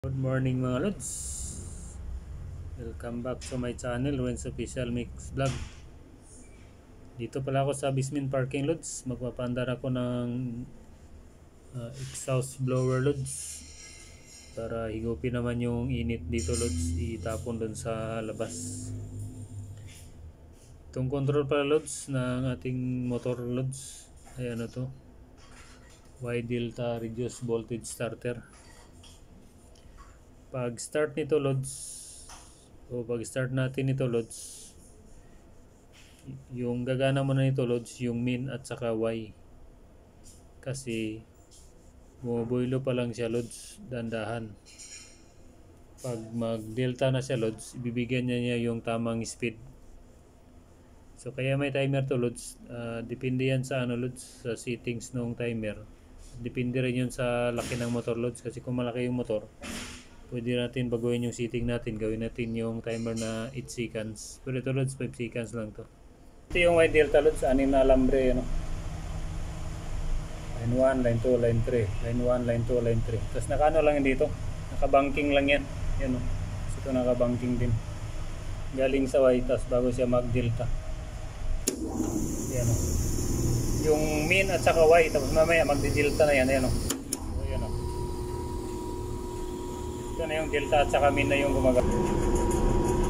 Good morning mga lods. Welcome back to my channel, Renz Official Mix Vlog. Dito pala ako sa Bismin Parking lods. Magpapandar ako ng exhaust blower lods para higupin naman yung init dito lods, itapon dun sa labas. Itong control pala lods ng ating motor lods ay ano to, Y Delta Reduced Voltage Starter. Pag start nito lods, o pag start natin ito lods, yung gagana muna nito lods yung min at saka Y, kasi bumubuilo pa lang siya lods, dandahan. Pag mag delta na siya lods, ibibigyan niya yung tamang speed. So kaya may timer to lods. Depende yan sa ano lods, sa settings ng timer. Depende rin yun sa laki ng motor lods, kasi kung malaki yung motor, pwede natin baguhin yung setting natin. Gawin natin yung timer na 8 seconds. Pero ito lods, 5 seconds lang to. Ito yung Y Delta lods, 6 na alambre, ano? Line 1, line 2, line 3. Line 1, line 2, line 3. Tapos nakaano lang yan dito. Nakabanking lang yan. Yan o. So ito nakabanking din. Galing sa Y, tapos bago siya mag Delta. Yan o. Yung min at saka Y, tapos mamaya mag-delta na yan. Yan o. Ito na yung delta at saka min na yung gumagamit.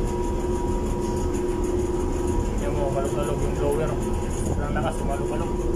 Tingnan mo, malug-alog yung blower. Sobrang lakas, malug-alog.